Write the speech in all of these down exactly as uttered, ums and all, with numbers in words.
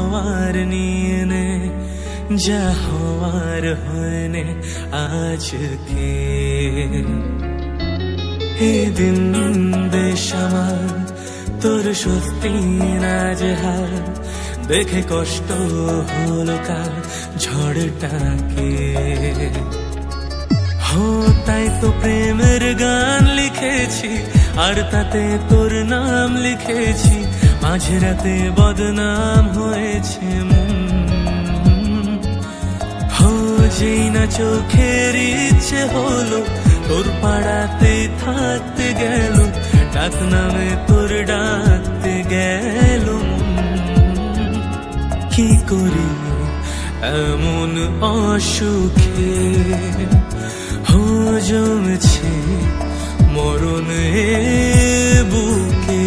হওয়ার নিয়ে নে, যা হওয়ার হয়নে আজকে। এই দিন দেশ আমার তোর সত্যি নাজেহাল, দেখে কষ্ট হলো কাল ঝড়টাকে। হো তাই তো প্রেমের গান লিখেছি, আর তাতে তোর নাম লিখেছি। মাঝরাতে বদনাম হয়েছে মন, হো যেই না চোখের ইচ্ছে হলো তোর পাড়াতে থাকতে গেল, ডাক নামে তোর ডাকতে গেল। কি করি এমন অসুখে, হো জমেছে মরণ বুকে।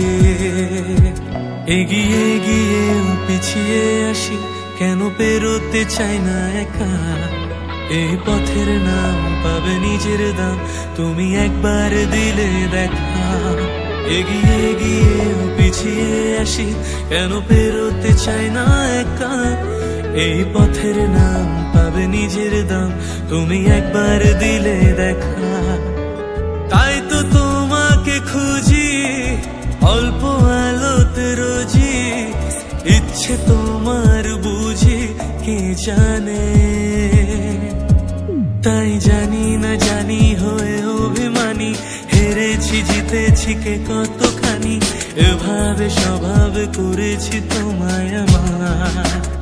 এগিয়ে গিয়ে পিছিয়ে আসি, কেন পেরোতে চাই না একা। এই পথের নাম পাবে নিজের দাম, তুমি একবার দিলে দেখা। এগিয়ে গিয়ে পিছিয়ে আসি, কেন পেরোতে চাই না একা। এই পথের নাম পাবে নিজের দাম, তুমি একবার দিলে দেখা। তাই তো তোমাকে খুঁজি অল্প আলোতে রোজি, ইচ্ছে তোমার বুঝি কে জানে। তাই জানি না জানি হয়ে অভিমানী, হেরেছি জিতেছি কে কতখানি, এভাবে স্বভাব করেছি তোমায় আমার।